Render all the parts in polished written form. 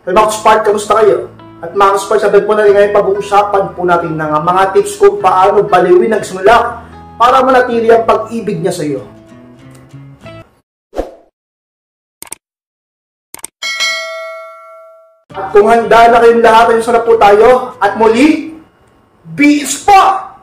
Hey mga Spark, kamusta kayo? At mga Spark, sabi po na rin ngayon pag-uusapan po natin ng mga tips kung paano baliwin ang isang lalaki para manatili ang pag-ibig niya sa iyo. At kung handa na kayong lahat, ay sarap po tayo. At muli, BS pa!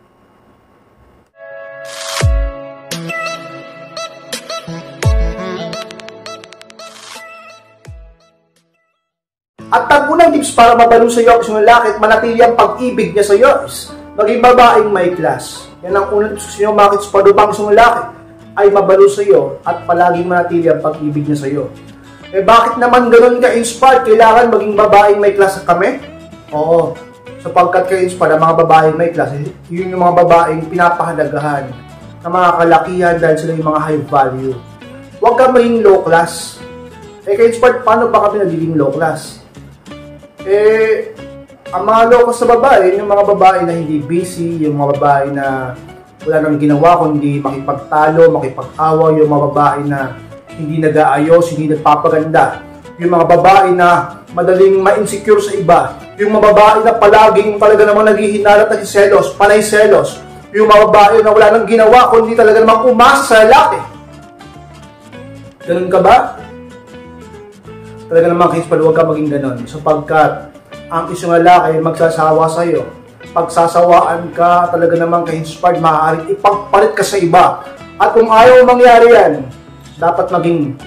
At ang unang tips para mabalo sa iyo ang isang lalaki at manatili ang pag-ibig niya sa iyo is maging babaeng may class. Yan ang unang tips sa inyo, mga kids, para upang isang lalaki ay mabalo sa iyo at palaging manatili ang pag-ibig niya sa iyo. Eh bakit naman ganoon ka-inspired? Kailangan maging babaeng may class kami? Oo, sapagkat ka-inspired ang mga babaeng may class, yun yung mga babaeng pinapahalagahan ng mga kalakihan dahil sila yung mga high value. Huwag ka maging low class. Eh ka-inspired, paano ba kami nagiging low class? Eh, ang mga locals sa babae, yung mga babae na hindi busy, yung mga babae na wala nang ginawa kundi makipagtalo, makipag-awa, yung mga babae na hindi nag-aayos, hindi nagpapaganda, yung mga babae na madaling ma-insecure sa iba, yung mga babae na palaging talaga namang naghihinala at nagsiselos, panay selos, yung mga babae na wala nang ginawa kundi talaga namang umasa sa lalaki. Ganun ka ba? Talaga naman, kids, huwag ka maging ganon. Sapagkat ang isang lalaki ay magsasawa sa iyo. Pagsasawaan ka, talaga naman ka-inspired, maaaring ipagpalit ka sa iba. At kung ayaw mangyari yan, dapat maging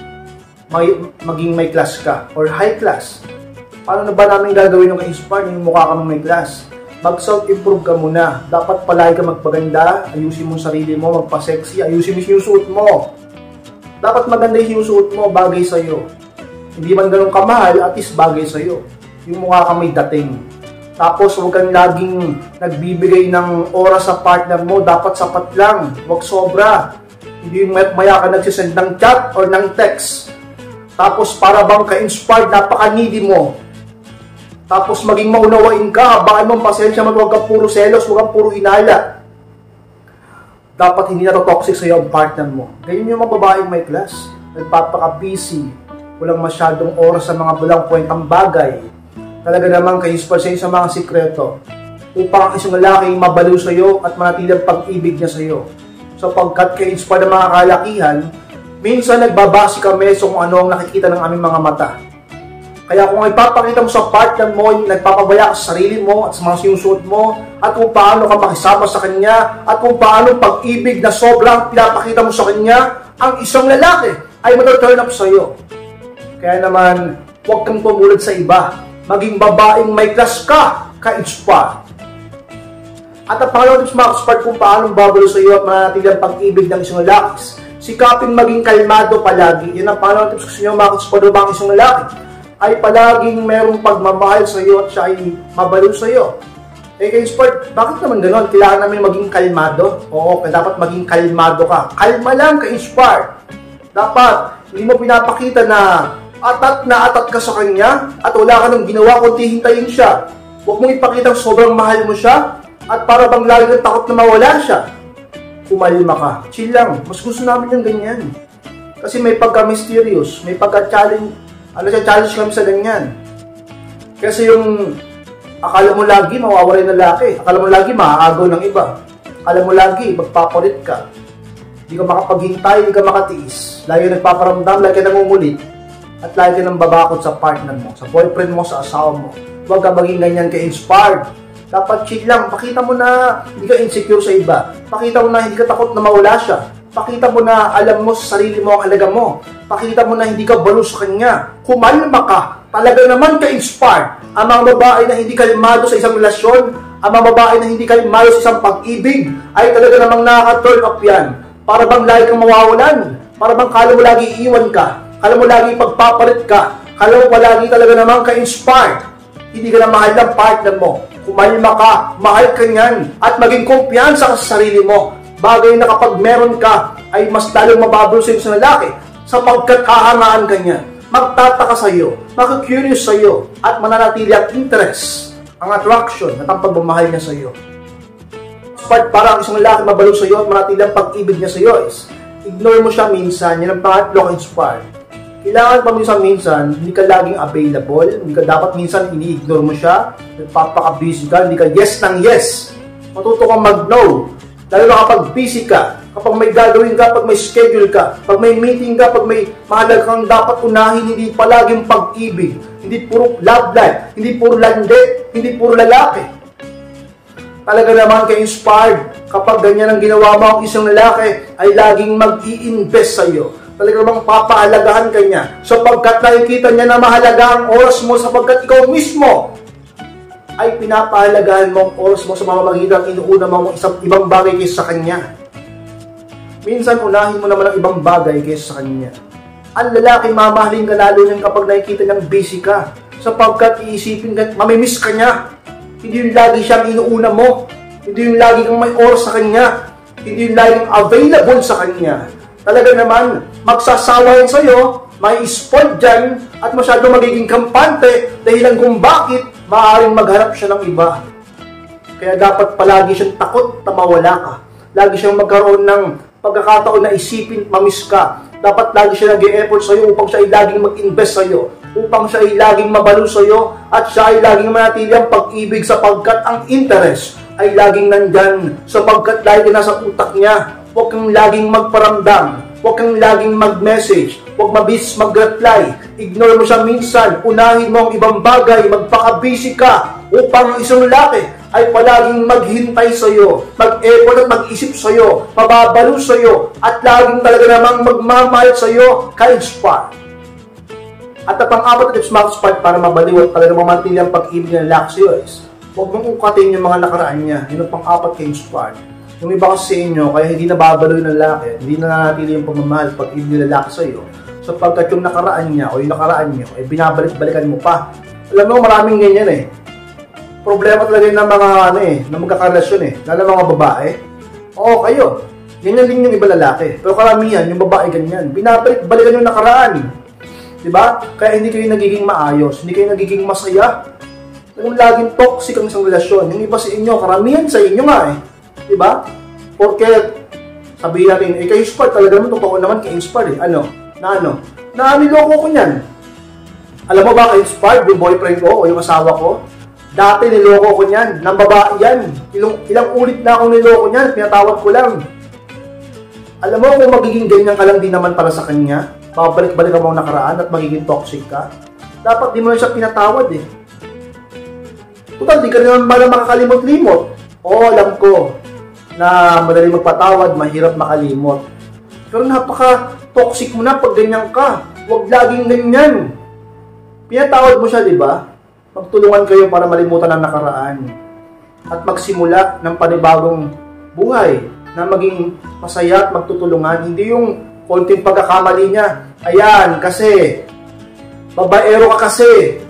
may class ka or high class. Paano na ba namin gagawin yung ka-inspired yung mukha ka may class? Mag-self-improve ka muna. Dapat palagi ka magpaganda, ayusin mo sarili mo, magpa-sexy, ayusin mo yung suot mo. Dapat maganda yung suot mo, bagay sa iyo. Hindi man ganun kamahal, at least bagay sa'yo. Yung mukha ka may dating. Tapos huwag kang laging nagbibigay ng oras sa partner mo. Dapat sapat lang. Huwag sobra. Hindi yung maya ka nagsisend ng chat or ng text. Tapos para bang ka-inspired, napaka-needy mo. Tapos maging maunawain ka. Baka mong pasensya man, huwag kang puro selos, huwag kang puro inala. Dapat hindi na toxic sa'yo ang partner mo. Ganyan yung mga babaeng may class. Nagpapaka-busy. Walang masyadong oras sa mga walang kwentang bagay. Talaga namang ka-inspire sa mga sikreto upang ang isang lalaki mabaliw sa iyo at manatili ang pag-ibig niya sa iyo. Sapagkat ka-inspire ng mga kalakihan, minsan nagbabase kami sa kung ano ang nakikita ng aming mga mata. Kaya kung ipapakita mo sa partner mo, nagpapabaya ka sa sarili mo at sa mga sinusuot mo, at kung paano ka makisama sa kanya, at kung paano pag-ibig na sobrang pinapakita mo sa kanya, ang isang lalaki ay mag-turn up sa iyo. Kaya naman, huwag kang tumulad sa iba. Maging babaeng may class ka, ka-inspire. At ang pangalawang tips, mga ka-spark, kung paano babalo sa iyo at manatili ang pag-ibig ng isang lalaki. Sikapin maging kalmado palagi. Yan ang pangalawang tips ko sa inyo, mga ka-spark, ba ang isang lalaki ay palaging merong pagmamahal sa iyo at siya ay mabalo sa iyo. Eh, ka-inspire, bakit naman gano'n? Kailangan namin maging kalmado? Oo, dapat maging kalmado ka. Kalma lang, ka-inspire. Dapat, hindi mo pinapakita na atat ka sa kanya at wala ka nang ginawa kundi hintayin siya. Huwag mong ipakita sobrang mahal mo siya at para bang lagi ng takot na mawala siya. Kumalma ka. Chill lang. Mas gusto namin yung ganyan. Kasi may pagka-mysterious, may pagka-challenge, challenge kami sa ganyan. Kasi yung akala mo lagi mawawala ng lalaki, akala mo lagi maaagaw ng iba, akala mo lagi magpapalit ka, hindi ka makapaghintay, hindi ka makatiis, lagi nagpaparamdam, lagi nangungulit, at lagi nang babakot sa partner mo, sa boyfriend mo, sa asawa mo. Huwag ka maging ganyan ka-inspired. Dapat chill lang. Pakita mo na hindi ka insecure sa iba. Pakita mo na hindi ka takot na mawala siya. Pakita mo na alam mo sa sarili mo ang halaga mo. Pakita mo na hindi ka balo sa kanya. Kumalma ka. Talaga naman ka-inspired. Ang mga babae na hindi kalmado sa isang relasyon, ang mga babae na hindi kalmado sa isang pag-ibig, ay talaga namang nakaka-turn up yan. Para bang lagi kang mawawalan. Para bang kala mo lagi iiwan ka. Kala mo lagi pagpapalit ka. Kala mo palagi talaga namang ka-inspired. Hindi ka na mahal ng partner mo. Kumalma ka, mahal ka niyan, at maging kumpiyansa ka sa sarili mo. Bagay na kapag meron ka, ay mas lalong mababalo sa iyo sa lalaki, sapagkat hahangaan ka niya. Magtataka sa iyo, makikurious sa iyo, at mananatili ang interest, ang attraction, at ang pagmamahal niya sa iyo. Para ang isang lalaki mabalo sa iyo at manatili ang pag-ibig niya sa iyo is, ignore mo siya minsan, yan ang pangatlo, inspired. Kailangan pa minsan, hindi ka laging available, hindi ka dapat minsan ini-ignore mo siya, nagpapaka-busy ka, hindi ka yes ng yes. Matuto kang mag-no. Lalo na kapag busy ka, kapag may gagawin ka, kapag may schedule ka, pag may meeting ka, pag may mahalagang dapat unahin, hindi palaging pag-ibig, hindi puro love life, hindi puro lande, hindi puro lalaki. Talaga naman ka-inspired kapag ganyan ang ginawa mo ang isang lalaki ay laging mag-i-invest sa iyo. Talaga namang papahalagahan ka niya sapagkat nakikita niya na mahalaga ang oras mo sapagkat ikaw mismo ay pinapahalagahan mo ang oras mo sa mamamagitan ng inuuna mo ang ibang bagay kaysa sa kanya. Minsan unahin mo naman ang ibang bagay kaysa sa kanya. Ang lalaki mamahalin ka lalo niyan kapag nakikita niyang busy ka sapagkat iisipin ka, mamimiss ka niya. Hindi yung lagi siyang inuuna mo. Hindi yung lagi kang may oras sa kanya. Hindi yung laging available sa kanya. Talaga naman, magsasawa yan sa'yo, may spoiled dyan, at masyado magiging kampante dahilan kung bakit maaaring maghanap siya ng iba. Kaya dapat palagi siyang takot na mawala ka. Lagi siyang magkaroon ng pagkakataon na isipin, mamiss ka. Dapat lagi siya nag-e-effort sa'yo upang siya ay laging mag-invest sa'yo, upang siya ay laging mabalo sa'yo, at siya ay laging manatili ang pag-ibig sapagkat ang interest ay laging nandyan sapagkat lagi nasa utak niya. Huwag kang laging magparamdam, huwag kang laging mag-message, huwag mabis mag-reply, ignore mo siya minsan, unahin mo ang ibang bagay, magpaka-busy ka upang ang isang lalaki ay palaging maghintay sa iyo, mag-effort at mag-isip sa iyo, mababalo sa iyo, at laging talaga namang magmamahal sa iyo, ka-inspire. At ang pang-apat na tips mga para mabaliw at talaga mamanatili ang pag-ibig ng lalaki sa iyo is, huwag mong ukatin yung mga nakaraan niya, yun ang pang-apat ka-inspire. Yung iba kasi sa inyo, kaya hindi nababalo yung lalaki, hindi na nanatili yung pagmamahal pag-ibig ng lalaki sa iyo, sapagkat yung nakaraan niya o yung nakaraan niyo ay binabalik-balikan mo pa. Alam mo, maraming ganyan eh. Problema talaga ng mga na magkakarelasyon lalo mga babae. Oo, kayo. Ganyan din yung iba lalaki. Pero karamihan, yung babae ganyan. Binabalik-balikan yung nakaraan. Diba? Kaya hindi kayo nagiging maayos, hindi kayo nagiging masaya. Yung laging toxic ang isang relasyon. Yung iba sa inyo, karamihan sa inyo nga Diba? Porque sabihin natin, kayo inspired, talaga naman, totoo naman ka-inspired Na niloko ko niyan. Alam mo ba, ka-inspired yung boyfriend ko o yung asawa ko? Dati niloko ko niyan, ng babae yan. Ilang ulit na akong niloko niyan, pinatawad ko lang. Alam mo kung magiging ganyan ka lang din naman para sa kanya, babalik-balik mo ang nakaraan at magiging toxic ka, dapat di mo na siya pinatawad Total, di ka naman pala makakalimot-limot. Oo, alam ko na madali magpatawad, mahirap makalimot. Pero napaka-toxic mo na pag ganyan ka. Huwag laging ganyan. Pinatawad mo siya, di ba? Magtulungan kayo para malimutan ang nakaraan at magsimula ng panibagong buhay na maging masaya at magtutulungan. Hindi yung konting pagkakamali niya. Ayan, kasi babaero ka kasi.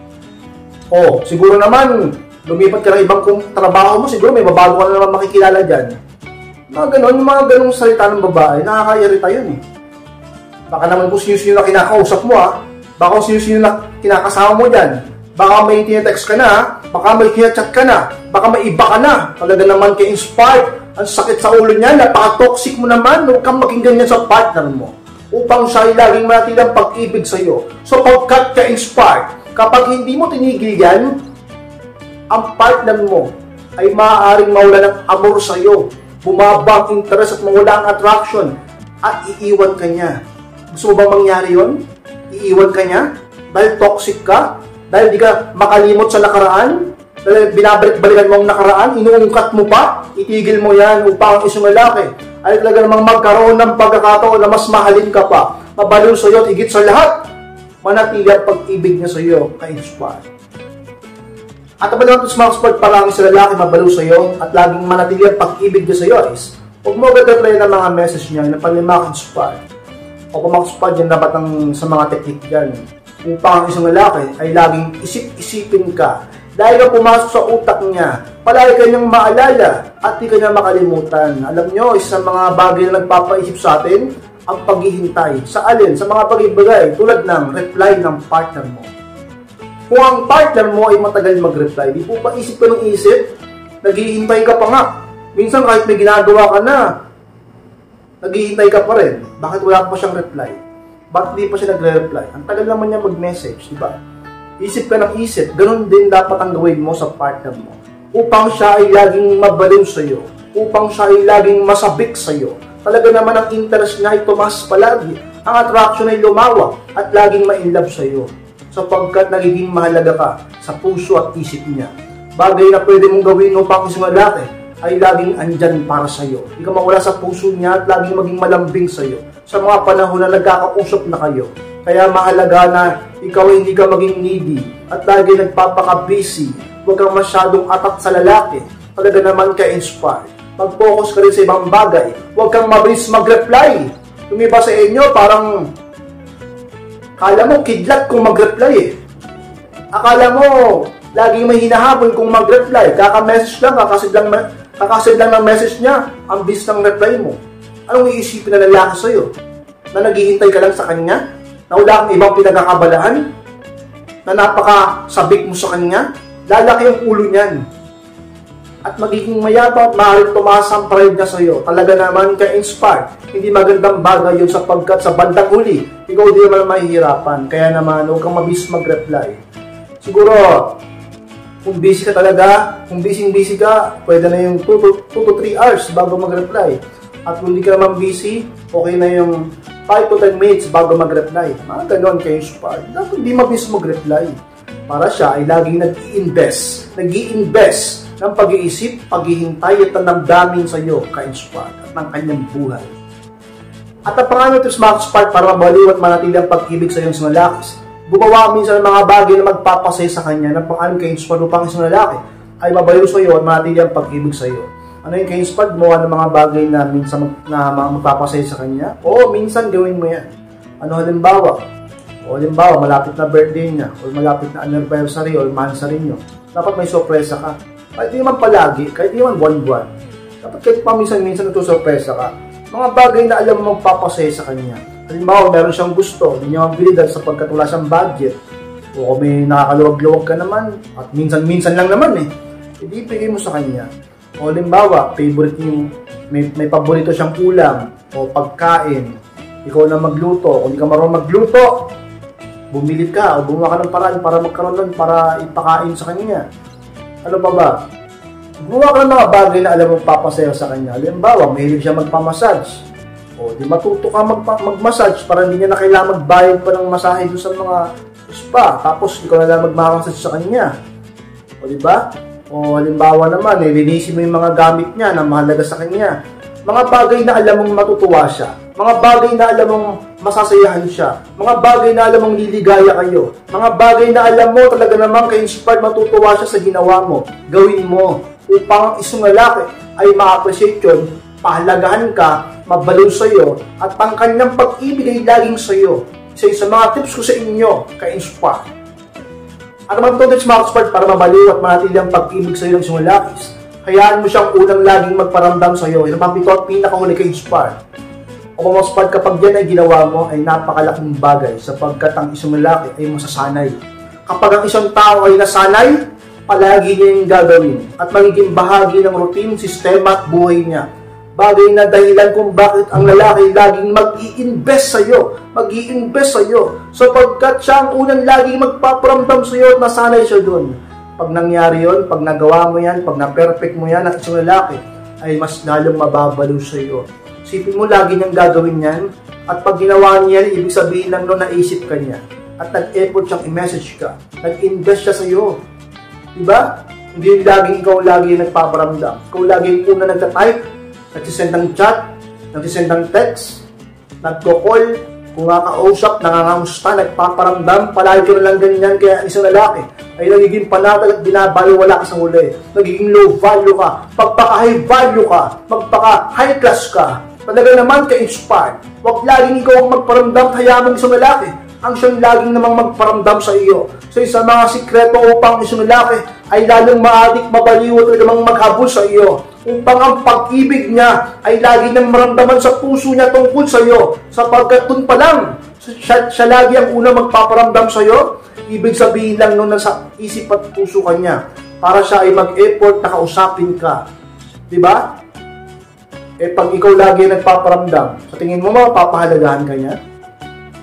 O, siguro naman lumipat ka ng ibang trabaho mo, siguro may babago ka na naman makikilala dyan. Mga ganong salita ng babae, nakaka-irita yun Baka naman kung sino-sino na kinakausap mo baka kung sino-sino na kinakasama mo dyan. Baka may tinetext ka na, baka may tinechat ka na, baka may iba ka na. Talaga naman ka-inspired. Ang sakit sa ulo niya, napaka-toxic mo naman. Huwag kang maging ganyan sa partner mo. Upang siya ay laging manatili ang pag-ibig sa iyo. So pagkat ka-inspired, kapag hindi mo tinigil yan, ang partner mo ay maaaring mawala ng amor sa iyo. Bumaba ang interest at mawala ang attraction. At iiwan ka niya. Gusto mo bang mangyari yun? Iiwan ka niya? Dahil toxic ka? Dahil di ka makalimot sa nakaraan, dahil binabalik-balikan mo ang nakaraan, inuungkat mo pa, itigil mo yan upang ang isang lalaki ay talaga namang magkaroon ng pagkakataon na mas mahalin ka pa, mabaliw sa iyo at higit sa lahat, manatili ang pag-ibig niya sa iyo, ka-inspire. At ang naman ito sa mga parang sa lalaki mabaliw sa iyo at laging manatili ang pag-ibig niya sa iyo is, huwag mo agad-reply ng mga message niya na panlimak-inspire. O pumak-inspire dyan dapat sa mga technique dyan. Upang ang isang lalaki ay laging isip-isipin ka. Dahil ka pumasok sa utak niya, palagi ka niyang maalala at di ka niya makalimutan. Alam nyo, isa sa mga bagay na nagpapaisip sa atin, ang paghihintay. Sa alin? Sa mga bagay-bagay, tulad ng reply ng partner mo. Kung ang partner mo ay matagal mag-reply, di po ba isip ka ng isip? Naghihintay ka pa nga. Minsan kahit may ginagawa ka na, naghihintay ka pa rin. Bakit wala pa siyang reply? Ba't di pa siya nagre-reply? Ang tagal naman niya mag-message, di ba? Isip ka ng isip, ganun din dapat ang gawin mo sa partner mo. Upang siya ay laging mabaliw sa'yo, upang siya ay laging masabik sa'yo. Talaga naman ang interest niya ay tumaas palagi, ang attraction ay lumawak at laging ma-inlove sa'yo. Sapagkat nagiging mahalaga ka sa puso at isip niya. Bagay na pwede mong gawin upang isang lalaki ay laging andyan para sa'yo. Hindi ka mawala sa puso niya at laging maging malambing sa'yo sa mga panahon na nagkakausap na kayo. Kaya mahalaga na ikaw ay hindi ka maging needy at lagi nagpapaka-busy. Huwag kang masyadong atat sa lalaki. Talaga naman ka-inspired. Mag-focus ka rin sa ibang bagay. Huwag kang mabilis mag-reply. Yung iba sa inyo, parang akala mo kidlat kung mag-reply eh. Akala mo laging may hinahabol kung mag-reply. Kaka-message lang, kakasid lang ng message niya, ang bis ng reply mo. Anong iisipin na lalaki sa'yo? Na naghihintay ka lang sa kanya? Na wala kang ibang pinagkakabalaan? Na napakasabik mo sa kanya? Lalaki ang ulo niyan. At magiging mayabang at maaaring tumaas ang pride niya sa'yo. Talaga naman ka-inspired. Hindi magandang bagay yun sapagkat sa bandang huli, ikaw di naman mahihirapan. Kaya naman, huwag kang mabis mag-reply. Siguro, kung busy ka talaga, kung busy ka, pwede na yung 2 to 3 hours bago mag-reply. At kung hindi ka naman busy, okay na yung 5 to 10 minutes bago mag-reply. Mga ganon kayo inspired. Dapat hindi mabis mag-reply. Para siya ay laging nag-i-invest ng pag-iisip, paghihintay at damdamin sa iyo ka-inspired at ng kanyang buhay. At ang pangalan tips mga ka-inspired para mabaliw at manatili ang pag-ibig sa iyong sinalakis. Gumawa minsan ng mga bagay na magpapasaya sa kanya ng pangalan ka-inspired upang isang lalaki ay mabaliw sa iyo at manatili ang pag-ibig sa iyo. Ano yung ka-inspired? Gumawa ng mga bagay na minsan magpapasaya sa kanya? Oo, minsan gawin mo yan. Ano halimbawa? Malapit na birthday niya o malapit na anniversary o mansary niyo. Dapat may sorpresa ka. Kahit di naman palagi, kahit di naman buwan-buwan. Dapat kahit pa minsan nagsusurpresa ka. Mga bagay na alam mo magpapasaya sa kanya. Halimbawa, meron siyang gusto, hindi niya mabili dahil sapagkat wala siyang budget. O kung may nakakaluwag-luwag ka naman, at minsan lang naman hindi ibigay mo sa kanya. O halimbawa, favorite yung, may paborito siyang ulam o pagkain. Ikaw na magluto. Kung hindi ka marunong magluto, bumili ka o gumawa ka ng paraan para magkaroon nun, para ipakain sa kanya. Ano pa ba? Gumawa ka ng mga bagay na alam mo papasaya sa kanya. Halimbawa, mahilig siya magpamassage. O di matuto ka magmassage para hindi niya na kailangan magbayad pa ng masahe doon sa mga spa. Tapos ikaw na lang magmamassage sa kanya. O di ba? O halimbawa naman, linisin mo yung mga gamit niya na mahalaga sa kanya. Mga bagay na alam mong matutuwa siya. Mga bagay na alam mong masasayahan siya. Mga bagay na alam mong liligaya kayo. Mga bagay na alam mo talaga namang ka-inspired matutuwa siya sa ginawa mo. Gawin mo upang ang isang lalaki ay ma-appreciate yun, pahalagahan ka, mabaliw sa'yo, at ang kanyang pag-ibig ay laging sa'yo. Isa sa mga tips ko sa inyo, ka-inspired. Ano man itong tips mga ka-inspired para mabaliw at manatili ang pag-ibig sa'yo ng isang lalaki? Hayaan mo siyang unang laging magparamdam sa'yo. Ito pang pito at pinakahuli ka-inspired. O kung mas kapag yan ay ginawa mo, ay napakalaking bagay sapagkat ang isang lalaki ay masasanay. Kapag ang isang tao ay nasanay, palagi niya yung gagawin at magiging bahagi ng routine, sistema at buhay niya. Bagay na dahilan kung bakit ang lalaki laging mag-i-invest sa'yo sapagkat siya ang unang laging magpaparamdam sa'yo at nasanay siya doon. Pag nangyari yon, pag nagawa mo yan, pag na-perfect mo yan ang isang lalaki, ay mas lalong mababaliw sa'yo. Isipin mo lagi niyang gagawin yan at pag ginawa niya yan, ibig sabihin lang no, naisip ka niya at nag-effort siyang i-message ka, nag-invest siya sa'yo. Diba? Hindi laging ikaw lagi nagpaparamdam. Ikaw laging una nagta-type, nagsisend ng chat, nagsisend ng text, nagko-call, kung nakakausap, nangangamusta, nagpaparamdam, palagi ka na lang ganyan, kaya isang lalaki ay nagiging panatag at binabaliwala ka sa huli. Nagiging low value ka, magpaka-high value ka, magpaka-high class ka. Talaga naman ka-inspired. Huwag laging ikaw ang magparamdam, hayaan mong isang lalaki ang siyang laging namang magparamdam sa iyo. So isa mga sikreto upang isang lalaki ay lalong maadik, mabaliw at namang maghabol sa iyo. Upang ang pag-ibig niya ay lagi nang maramdaman sa puso niya tungkol sa iyo. Sapagkat dun pa lang, siya lagi ang una magpaparamdam sa iyo. Ibig sabihin lang nung nasa isip at puso kanya para siya ay mag-effort na kausapin ka. Diba? Pag ikaw lagi nagpaparamdam, sa tingin mo mapapahalagahan ka niya?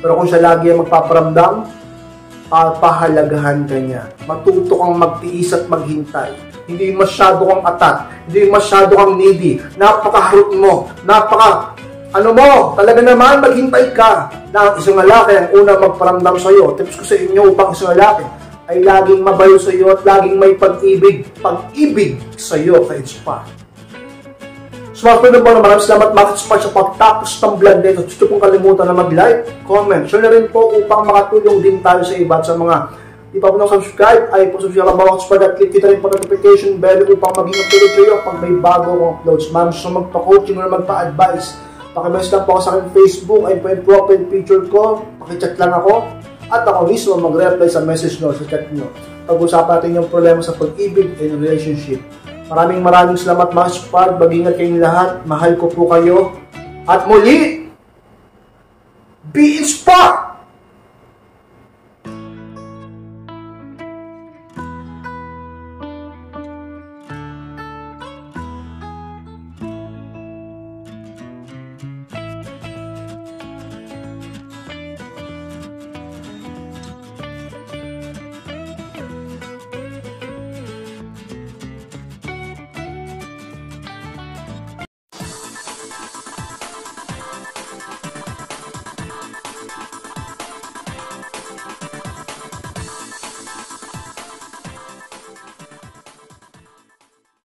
Pero kung siya lagi ang magpaparamdam, papahalagahan ka niya. Matuto kang magtiis at maghintay. Hindi masyado kang atat, hindi masyado kang needy, napakaharot mo, talaga naman maghintay ka na ang isang lalaki ang una magparamdam sa iyo. Tips ko sa inyo upang isang lalaki ay laging mabayo sa iyo at laging may pag-ibig sa iyo ka-inspire. Smartphone na po, maraming salamat Max-Inspire sa pagtapos ng vlog dito. Gusto pong kalimutan na mag-like, comment, share na rin po upang makatulong din tayo sa iba at sa mga di pa po subscribe ay po subscribe ang Max-Inspire at click kita rin po notification bell upang maging updated kayo pag may bago akong uploads. Maraming sa magpa-coaching o magpa-advise. Pakimess lang po ako sa aking Facebook, ay po yung profile picture ko, pakichat lang ako at ako mismo mag-reply sa message nyo, sa chat nyo. Pag-usapan natin yung problema sa pag-ibig and relationship. Maraming salamat Max-Inspire, mag-ingat kayong lahat, mahal ko po kayo at muli, be inspired!